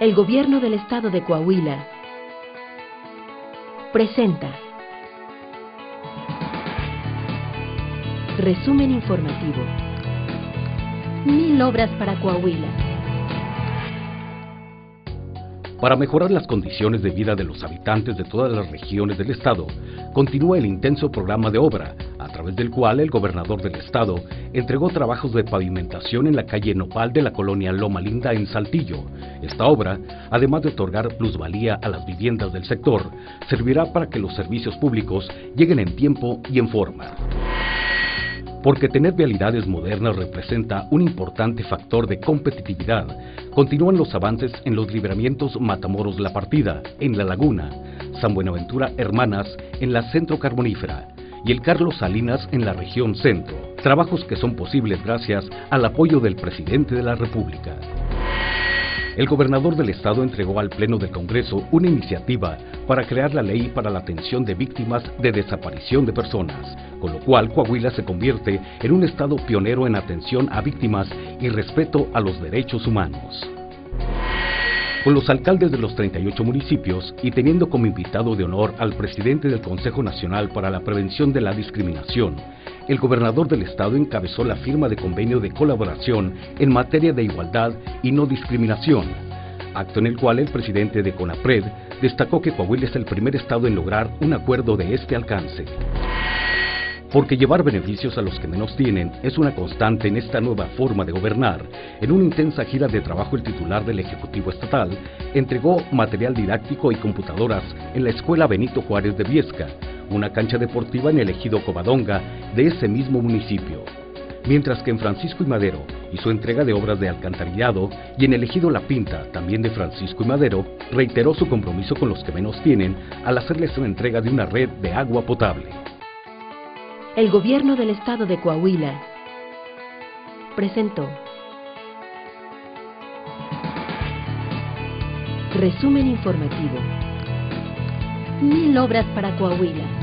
El Gobierno del Estado de Coahuila presenta Resumen informativo. 1000 obras para Coahuila. Para mejorar las condiciones de vida de los habitantes de todas las regiones del Estado, continúa el intenso programa de obra, a través del cual el gobernador del Estado entregó trabajos de pavimentación en la calle Nopal de la colonia Loma Linda en Saltillo. Esta obra, además de otorgar plusvalía a las viviendas del sector, servirá para que los servicios públicos lleguen en tiempo y en forma. Porque tener vialidades modernas representa un importante factor de competitividad, continúan los avances en los libramientos Matamoros La Partida, en La Laguna, San Buenaventura Hermanas, en la Centro Carbonífera, y el Carlos Salinas en la región centro, trabajos que son posibles gracias al apoyo del presidente de la República. El gobernador del Estado entregó al Pleno del Congreso una iniciativa para crear la ley para la atención de víctimas de desaparición de personas, con lo cual Coahuila se convierte en un estado pionero en atención a víctimas y respeto a los derechos humanos. Con los alcaldes de los 38 municipios y teniendo como invitado de honor al presidente del Consejo Nacional para la Prevención de la Discriminación, el gobernador del estado encabezó la firma de convenio de colaboración en materia de igualdad y no discriminación, acto en el cual el presidente de CONAPRED destacó que Coahuila es el primer estado en lograr un acuerdo de este alcance. Porque llevar beneficios a los que menos tienen es una constante en esta nueva forma de gobernar. En una intensa gira de trabajo, el titular del Ejecutivo Estatal entregó material didáctico y computadoras en la Escuela Benito Juárez de Viesca, una cancha deportiva en el ejido Covadonga de ese mismo municipio. Mientras que en Francisco y Madero hizo entrega de obras de alcantarillado y en el ejido La Pinta, también de Francisco y Madero, reiteró su compromiso con los que menos tienen al hacerles una entrega de una red de agua potable. El Gobierno del Estado de Coahuila presentó Resumen informativo. 1000 obras para Coahuila.